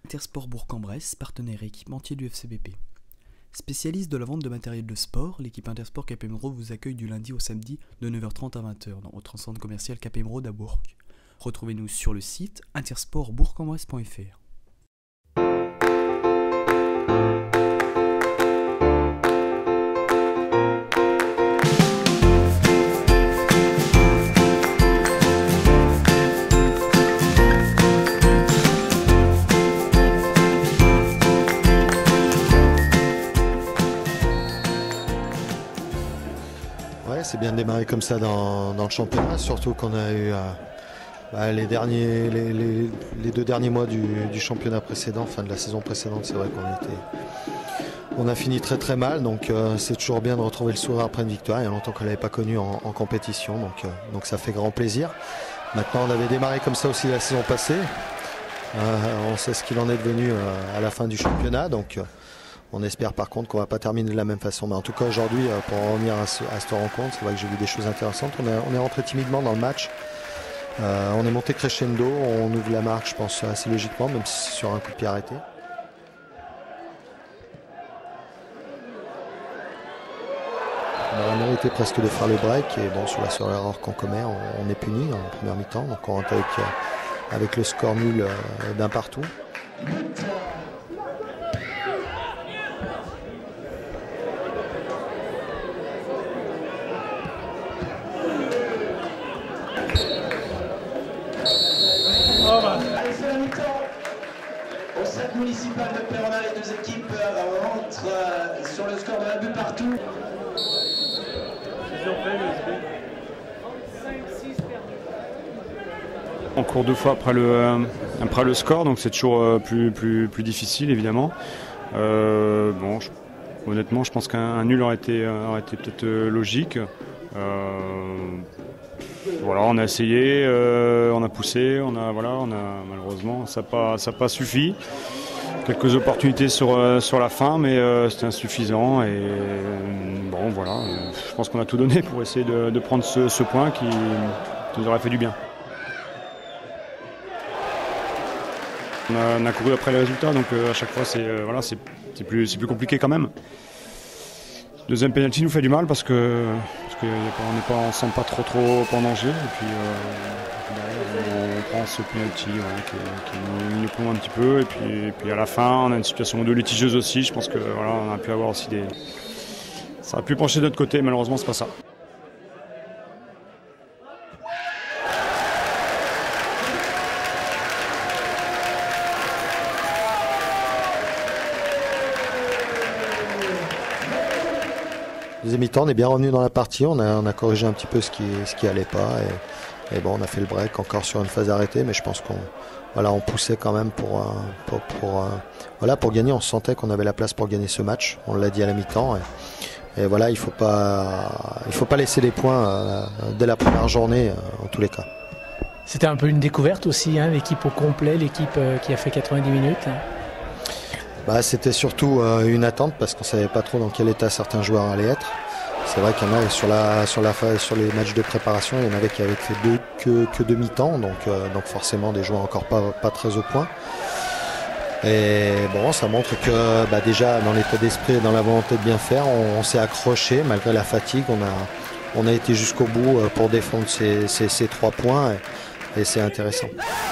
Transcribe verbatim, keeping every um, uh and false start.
Intersport Bourg-en-Bresse, partenaire et équipementier du F C B P. Spécialiste de la vente de matériel de sport, l'équipe Intersport Cap Emeraude vous accueille du lundi au samedi de neuf heures trente à vingt heures dans votre centre commercial Cap Emeraude à Bourg. Retrouvez-nous sur le site intersport bourg en bresse point f r. Ouais, c'est bien de démarrer comme ça dans, dans le championnat, surtout qu'on a eu euh, bah, les, derniers, les, les, les deux derniers mois du, du championnat précédent, fin de la saison précédente, c'est vrai qu'on était, on a fini très très mal, donc euh, c'est toujours bien de retrouver le sourire après une victoire. Il y a longtemps qu'on ne l'avait pas connu en, en compétition, donc, euh, donc ça fait grand plaisir. Maintenant, on avait démarré comme ça aussi la saison passée. Euh, on sait ce qu'il en est devenu euh, à la fin du championnat, donc euh, on espère par contre qu'on ne va pas terminer de la même façon. Mais en tout cas aujourd'hui, euh, pour en revenir à, ce, à cette rencontre, c'est vrai que j'ai vu des choses intéressantes. On, a, on est rentré timidement dans le match. Euh, on est monté crescendo, on ouvre la marque, je pense, assez logiquement, même si c'est sur un coup de pied arrêté. On a mérité presque de faire le break et bon, sur la seule erreur qu'on commet, on, on est puni en première mi-temps. Donc on rentre avec, euh, avec le score nul euh, d'un partout. Au stade municipal de Perronat, les deux équipes rentrent sur le score de un but partout. On court deux fois après le, après le score, donc c'est toujours plus, plus, plus difficile évidemment. Euh, bon, je, honnêtement, je pense qu'un nul aurait été, aurait été peut-être logique. Euh, Voilà, on a essayé, euh, on a poussé, on a, voilà, on a, malheureusement, ça n'a pas, ça pas suffi. Quelques opportunités sur, euh, sur la fin, mais euh, c'était insuffisant. Et euh, bon, voilà, euh, je pense qu'on a tout donné pour essayer de, de prendre ce, ce point qui, qui nous aurait fait du bien. On a, on a couru après les résultats, donc euh, à chaque fois, c'est euh, voilà, c'est, c'est plus, c'est plus compliqué quand même. Deuxième penalty nous fait du mal parce que parce qu'on n'est pas, on sent pas trop trop en danger et puis, euh, on, on prend ce penalty ouais, qui, qui nous, nous plombe un petit peu et puis, et puis à la fin on a une situation de litigieuse aussi. Je pense que voilà, on a pu avoir aussi des, ça a pu pencher de notre côté, malheureusement c'est pas ça. Deuxième mi-temps, on est bien revenu dans la partie, on a, on a corrigé un petit peu ce qui ce qui allait pas et, et bon, on a fait le break encore sur une phase arrêtée, mais je pense qu'on voilà, on poussait quand même pour pour, pour voilà pour gagner. On sentait qu'on avait la place pour gagner ce match. On l'a dit à la mi-temps et, et voilà, il faut pas il faut pas laisser les points euh, dès la première journée euh, en tous les cas. C'était un peu une découverte aussi, hein, l'équipe au complet, l'équipe euh, qui a fait quatre-vingt-dix minutes. Bah, c'était surtout euh, une attente parce qu'on ne savait pas trop dans quel état certains joueurs allaient être. C'est vrai qu'il y en a sur, la, sur, la, sur les matchs de préparation, il y en avait qui avaient fait deux, que, que demi-temps, donc, euh, donc forcément des joueurs encore pas, pas très au point. Et bon, ça montre que bah, déjà dans l'état d'esprit et dans la volonté de bien faire, on, on s'est accroché malgré la fatigue. On a, on a été jusqu'au bout pour défendre ces, ces, ces trois points et, et c'est intéressant.